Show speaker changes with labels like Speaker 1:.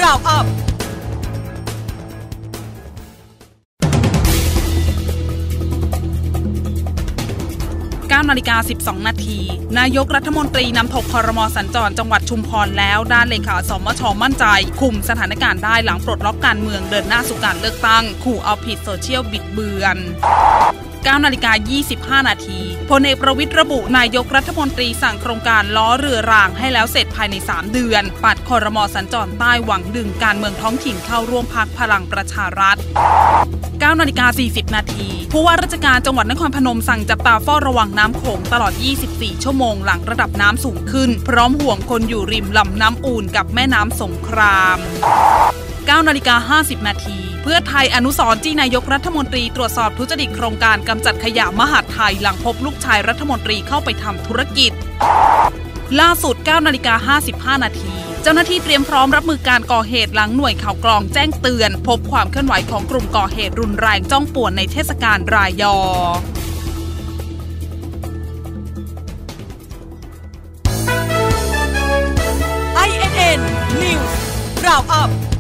Speaker 1: Roundup 9:12 นาทีนายกรัฐมนตรีนำถกครม.สัญจรจังหวัดชุมพรแล้วด้านเลขาสมช.มั่นใจคุมสถานการณ์ได้หลังปลดล็อกการเมืองเดินหน้าสู่การเลือกตั้งขู่เอาผิดโซเชียลบิดเบือน9:25 นาทีพลเอกประวิตรระบุนายกรัฐมนตรีสั่งโครงการล้อเรือรางให้แล้วเสร็จภายใน3เดือนปัดครม.สัญจรใต้หวังดึงการเมืองท้องถิ่นเข้าร่วมพรรคพลังประชารัฐ9:40 นาทีผู้ว่าราชการจังหวัดนครพนมสั่งจับตาเฝ้าระวังน้ำโขงตลอด24ชั่วโมงหลังระดับน้ำสูงขึ้นพร้อมห่วงคนอยู่ริมลำน้ำอู่นกับแม่น้ำสงคราม9:50 นาทีเพื่อไทยอนุสรณ์จี้นายกรัฐมนตรีตรวจสอบทุจริตโครงการกำจัดขยะมหาดไทยหลังพบลูกชายรัฐมนตรีเข้าไปทำธุรกิจล่าสุด9:55 นาทีเจ้าหน้าที่เตรียมพร้อมรับมือการก่อเหตุหลังหน่วยข่าวกรองแจ้งเตือนพบความเคลื่อนไหวของกลุ่มก่อเหตุรุนแรงจ้องป่วนในเทศกาลรายอINN News Roundup